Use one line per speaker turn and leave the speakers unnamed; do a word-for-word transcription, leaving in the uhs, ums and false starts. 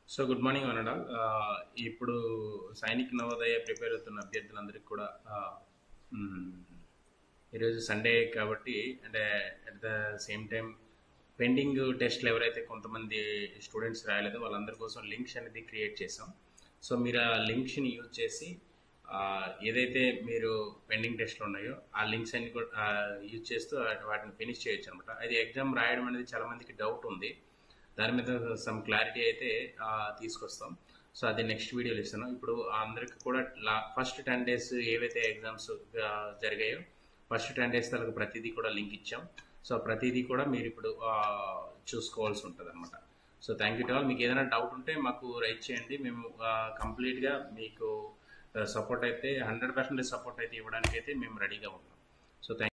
So good morning అనడాల్. ఇప్పుడు Sainik Navodaya prepare అవుతున్న అభ్యర్థులందరికీ కూడా ఆ, మ్, ఈరోజు సండే కాబట్టి అంటే at the same time pending టెస్ట్లు ఎవరైతే కొంతమంది స్టూడెంట్స్ రాయలేదో వాళ్ళందరి కోసం లింక్స్ అనేది క్రియేట్ చేసాం. సో మీరు ఆ లింక్స్ని యూజ్ చేసి ఆ, ఏదైతే మీరు పెండింగ్ టెస్ట్లు ఉన్నాయో ఆ లింక్స్ అన్ని కూడా యూజ్ చేస్తూ వాటిని ఫినిష్ చేయొచ్చు అనమాట. అది ఎగ్జామ్ రాయడం అనేది చాలా మందికి డౌట్ ఉంది. దాని మీద సమ్ క్లారిటీ అయితే ఆ, తీసుకొస్తాం. సో అది నెక్స్ట్ వీడియోలో ఇస్తాను. ఇప్పుడు అందరికి కూడా లా ఫస్ట్ టెన్ డేస్ ఏవైతే ఎగ్జామ్స్ జరిగాయో ఫస్ట్ టెన్ డేస్ తరకు ప్రతిదీ కూడా లింక్ ఇచ్చాం. సో ప్రతిదీ కూడా మీరు ఇప్పుడు ఆ, చూసుకోవాల్సి ఉంటుంది అనమాట. So thank you to all. మీకు ఏదైనా డౌట్ ఉంటే మాకు రైట్ చేయండి. మేము కంప్లీట్గా మీకు సపోర్ట్ అయితే హండ్రెడ్ పర్సెంటేజ్ సపోర్ట్ అయితే ఇవ్వడానికి అయితే మేము రెడీగా ఉన్నాం. So thank